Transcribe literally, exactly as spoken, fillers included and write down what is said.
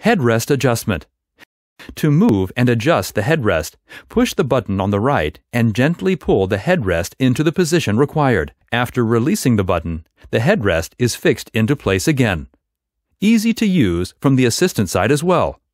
Headrest adjustment. To move and adjust the headrest, push the button on the right and gently pull the headrest into the position required. After releasing the button, the headrest is fixed into place again. Easy to use from the assistant side as well.